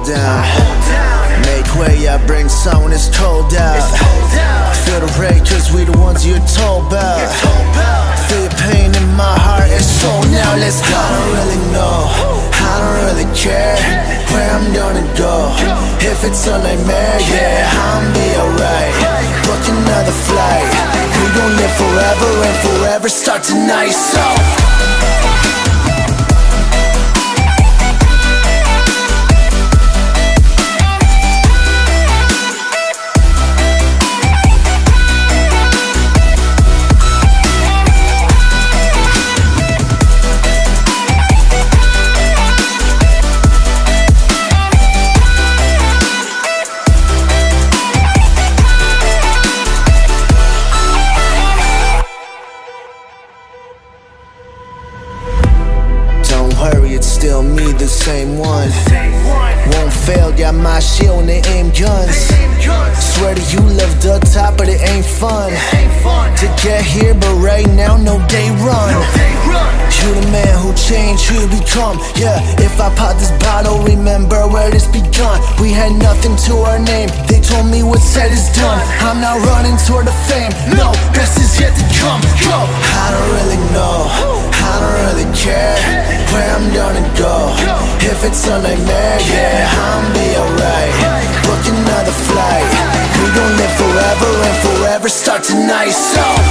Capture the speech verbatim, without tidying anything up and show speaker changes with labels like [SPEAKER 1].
[SPEAKER 1] down. Make way, I bring sun when it's cold out. Feel the rain cause we the ones you're told about. Feel your pain in my heart, it's so now, let's go. I don't really know, I don't really care where I'm gonna go. If it's a nightmare, yeah, I'll be alright. Book another flight. We gon' live forever and forever start tonight, so it's still me, the same one. Won't fail, got my shield and they aim guns. Swear to you, love the top, but it ain't fun to get here, but right now, no day run. You the man who changed, who you become. Yeah, if I pop this bottle, remember where this begun. We had nothing to our name, they told me what's said is done. I'm not running toward the fame, no, best is yet to come. Go. I don't really know, I don't really care where I'm gonna go. If it's a nightmare, yeah, I'll be alright. Book another flight. We gon' live forever and forever start tonight, so